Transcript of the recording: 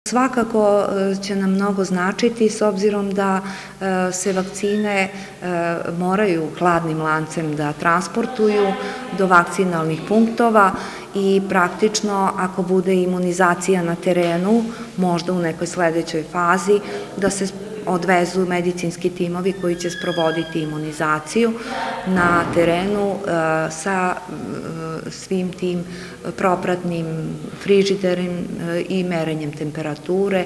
Svakako će nam mnogo značiti s obzirom da se vakcine moraju hladnim lancem da transportuju do vakcinalnih punktova i praktično ako bude imunizacija na terenu, možda u nekoj sledećoj fazi, da se odvezu medicinski timovi koji će sprovoditi imunizaciju na terenu sa svim tim propratnim frižiderim i merenjem temperature